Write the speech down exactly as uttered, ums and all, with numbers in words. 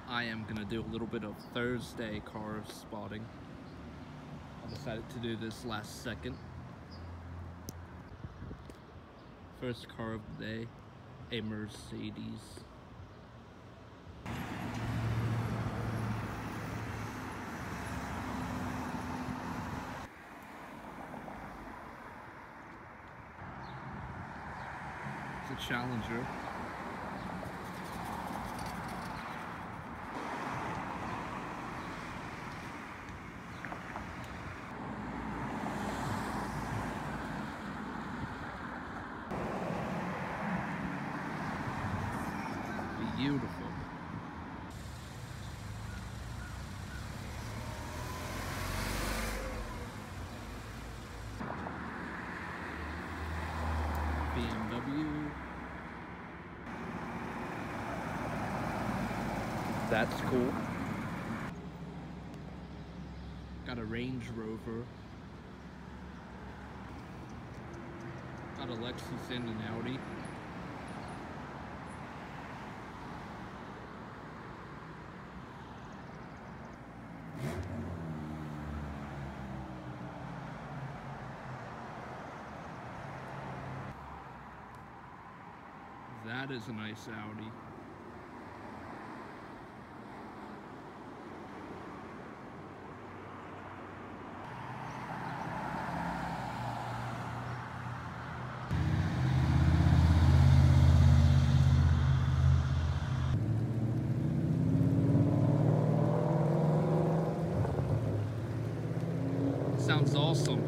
I am going to do a little bit of Thursday car spotting. I decided to do this last second. First car of the day, a Mercedes. It's a Challenger. Beautiful. B M W. That's cool. Got a Range Rover. Got a Lexus and an Audi. That is a nice Audi. Sounds awesome.